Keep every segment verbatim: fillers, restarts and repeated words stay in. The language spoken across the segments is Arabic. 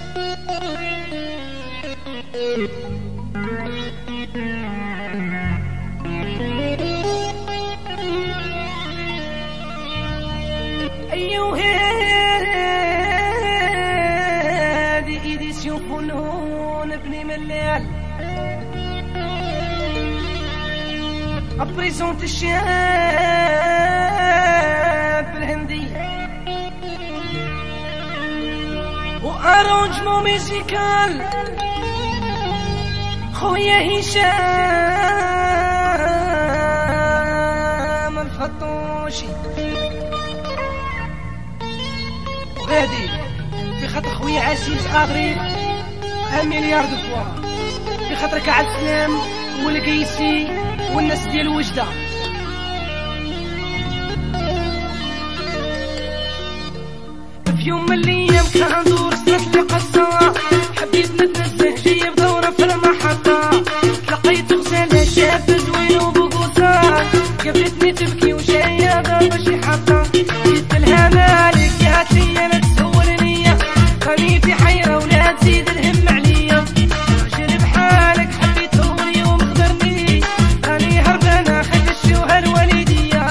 أيوه هذه إيديسيون فنون ابن ملال أبريزونت الشاب الهندي وأرونجمون ميوزيكال خويا هشام الفطوشي. وغادي في خاطر خويا عزيز أغريب ان مليار دو فوا، في خاطرك عبد السلام والقيسي والناس ديال وجدة. في يوم من الايام كان ندور صرات لي قصة، حبيت نتنزه جاية بدورة في المحطة، تلقيت غزالة شابة زوينة وبقوصة، قابلتني تبكي وجاية ضربة شي حطة، قلت لها مالك قالت لي انا تسول نية، راني في حيرة ولا تزيد الهم عليا، جري بحالك حبيته واليوم خذرني، راني هربانة خد الشوهة الوالدية.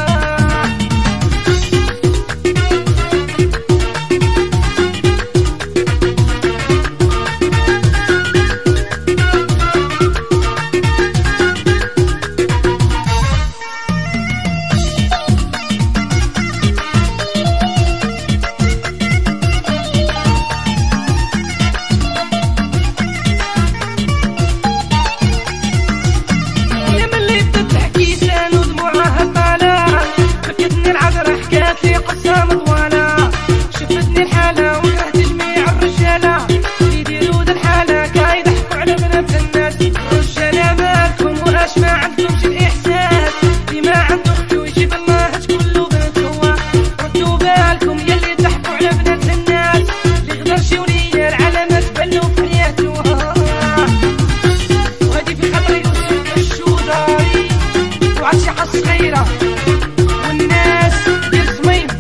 شفتني الحالة وكرهت جميع الرجالة اللي يديروا ذا الحالة كا يضحكوا على بنات الناس. الرجالة مالكم واش ما عندكمش الإحساس، اللي ما عنده أختو يجيب الله كله بنت هو، ردوا بالكم يلي تضحكوا على بنات الناس، اللي غدر شي وليا العلامات تبلوا في حياتها. وهادي في خاطري يوسف الشوداري وعاد شي حاجة صغيرة والناس ديال سميم.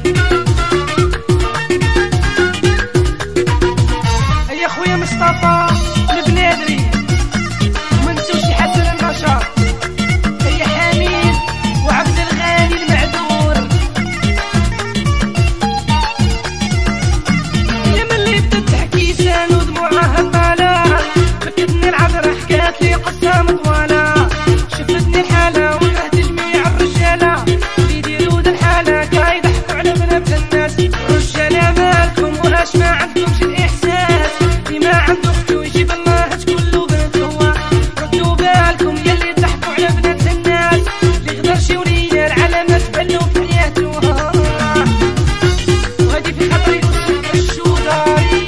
يا خويا مصطفى البنادري ومنسوش حسن النشاط، يا حميد وعبد الغني المعذور. يا من اللي بدات تحكي لسان ودموعها طالع، بكتني العذرة حكات لي قصة مطولة، شفتني الحالة وكرهت جميع الرجالة اللي يديروا ذا الحالة كا يضحكوا على بنات الناس. الرجالة مالكم واش ما عندكمش الإحساس، اللي ما عنده أختو يجيب الله كله بنت هو، ردوا بالكم يلي تضحكوا على بنات الناس، اللي غدر شي وليا العلامات تبلوا في حياتها. وهادي في خاطري يوسف الشوداري.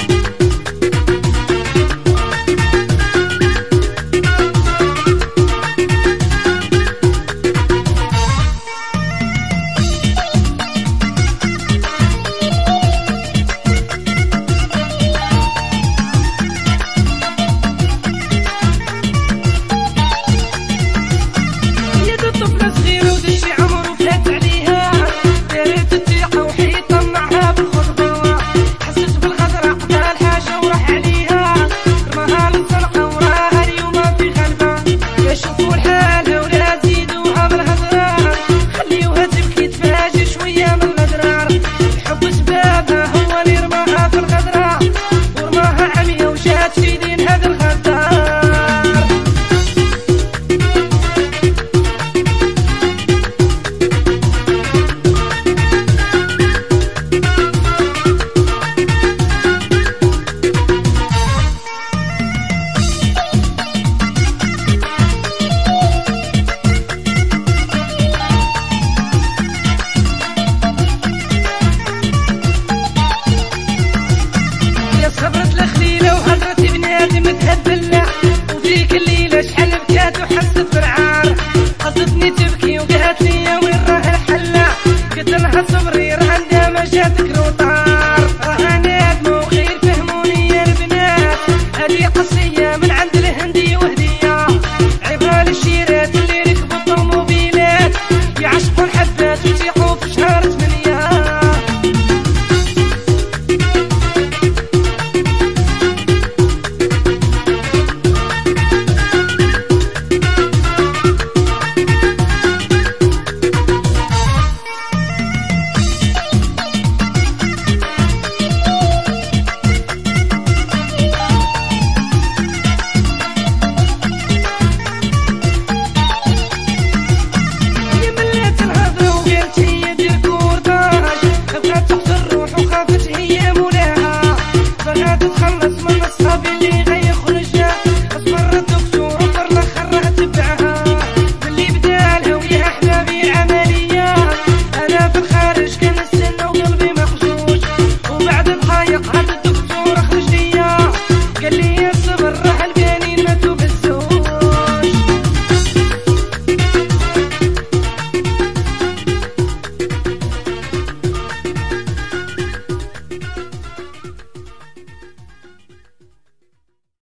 طفلة صغيرة ودشي عمرو فات عليها، دارت التيقة وحيطة معها بالخطبة، حست بالغدرة قضى الحاجة وراح عليها، رماها للزنقة وراها اليوم في غلبة. يا شوفوا الحالة ولا تزيدوها بالهضرة، خليوها تبكي تفاجئ شوية من الأضرار، الحب سبابها هو اللي رماها في الغدرة، ورماها عمية وجات في دين هذا الغدار. صبرت لخليلة وهدرت بنادم تهبلة، وفيك الليلة شحال بكات وحست بالعار، قصدتني تبكي وقالت لي وين راه الحلة، قلت لها صبري